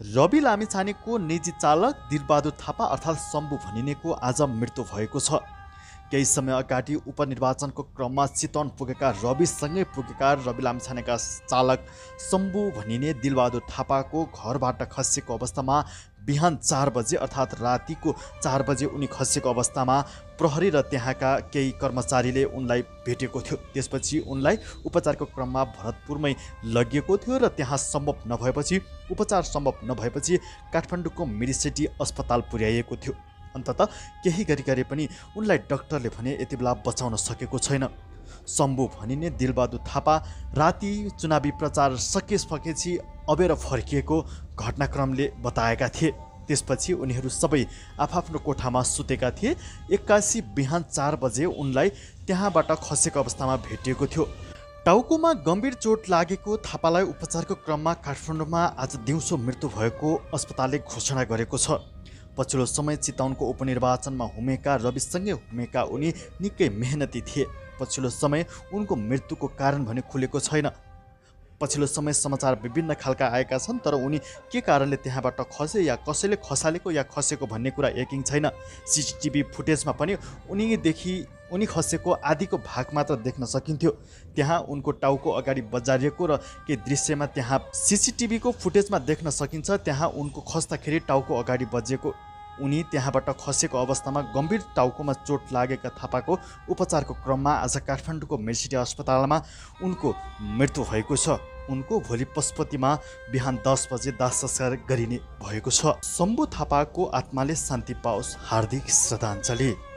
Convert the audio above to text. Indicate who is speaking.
Speaker 1: रवि लामिछानेको निजी चालक दिलबहादुर थापा अर्थात् शम्भु भनिनेको आज मृत्यु भएको छ। केही समय अगाडि उपनिर्वाचनको क्रममा चितवन पुगेका रविसँगै पुगेका रवि लामिछानेका चालक शम्भु भनिने दिलबहादुर थापाको घरबाट खसेको अवस्थामा बिहान 4 बजे अर्थात् रातिको 4 बजे उनी खसेको अवस्थामा प्रहरी र त्यहाँका केही कर्मचारीले उनलाई भेटेको थियो। त्यसपछि उनलाई उपचारको क्रममा भरतपुरमै लगिएको थियो र त्यहाँ उपचार सम्भव नभएपछि काठमाडौँको मेडिसिटी अस्पताल पुर्याइएको थियो। अन्ततः केही गरी पनि उनलाई डाक्टरले भने यति बेला बचाउन सकेको छैन। शम्भु भनिने दिलबहादुर थापा राति चुनावी प्रचार सकेपछि अबेर फर्किएको घटनाक्रमले बताएका थिए। त्यसपछि उनीहरू सबै आफआफ्नो कोठामा सुतेका थिए। 81 बिहान 4 बजे उनलाई त्यहाँबाट खसेको अवस्थामा भेटिएको थियो। टाउकोमा गम्भीर चोट लागेको थापालाई उपचारको क्रममा काठमाडौँमा आज दिउँसो मृत्यु भएको अस्पतालले घोषणा गरेको छ। पछिल्लो समय चितवनको उपनिर्वाचनमा हुमेका रविसँगै हुमेका उनी निकै मेहनती थिए। पछिल्लो समय उनको मृत्युको कारण भने खुलेको छैन। पछिल्लो समय समाचार विभिन्न खालका आएका छन्, तर उनी के कारणले त्यहाँबाट खसे या कसैले खसालेको या खसेको भन्ने कुरा यकिन छैन। सीसीटीभी फुटेजमा पनि उनी खसेको आदिको भाग मात्र देख्न सकिन्थ्यो। त्यहाँ उनको टाउको अगाडि बजारिएको र के दृश्यमा त्यहाँ सीसीटीभीको फुटेजमा देख्न सकिन्छ। त्यहाँ उनको खस्दाखेरि टाउको अगाडि बजेको उनी त्यहाँबाट खसेको अवस्थामा गम्भीर टाउकोमा चोट लागेका थापाको उपचारको क्रममा आज काठमाडौँको मेडिसिटी अस्पतालमा उनको मृत्यु भएको छ। उनको भोलि पशुपतिमा बिहान 10 बजे दाह संस्कार गरिने भएको छ। शम्भु थापाको आत्माले शान्ति पाओस्, हार्दिक श्रद्धाञ्जली।